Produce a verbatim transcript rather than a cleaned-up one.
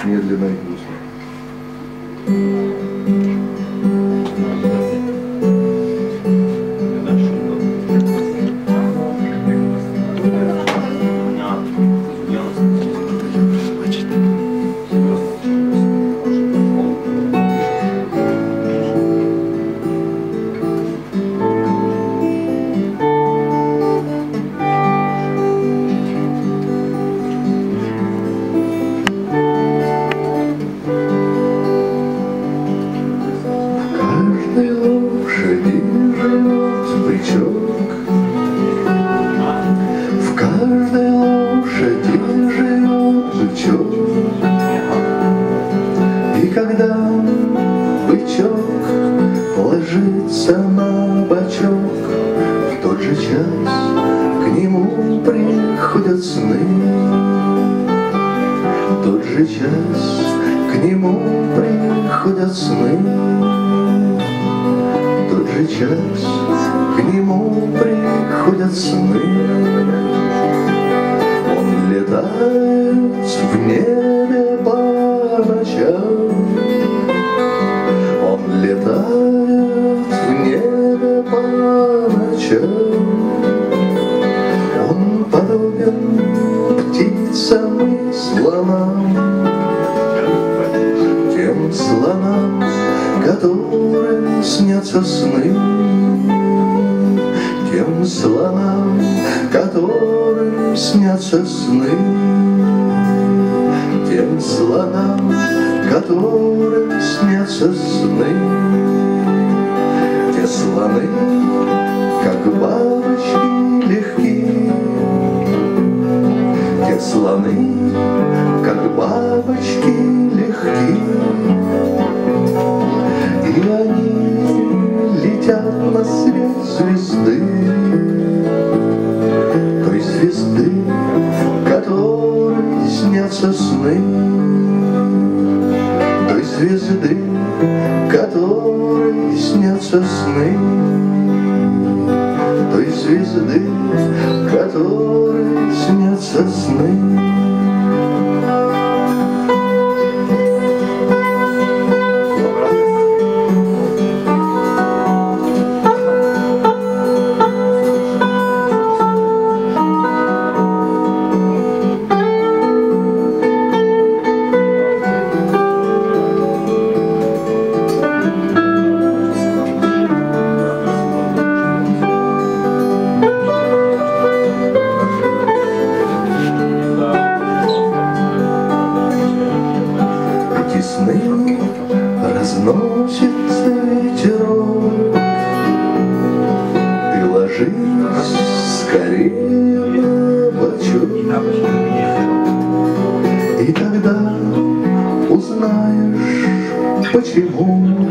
медленно и грустно. В каждой лошади живет бычок. И когда бычок ложится на бочок, в тот же час к нему приходят сны. В тот же час к нему приходят сны. В тот же час к нему приходят сны. Он летает в небе по ночам. Он летает в небе по ночам. Он подобен птицам и слонам, тем слонам, которым снятся сны, тем слонам, которым снятся сны, тем слонам, которым снятся сны. Те слоны, как бабочки легкие, те слоны, как бабочки легкие, и они летят на свет звезды, той звезды, которой снятся сны, той звезды, которой снятся сны, той звезды, которой снятся сны. Сны разносится ветерок, ты ложись скорее на бочок, и тогда узнаешь, почему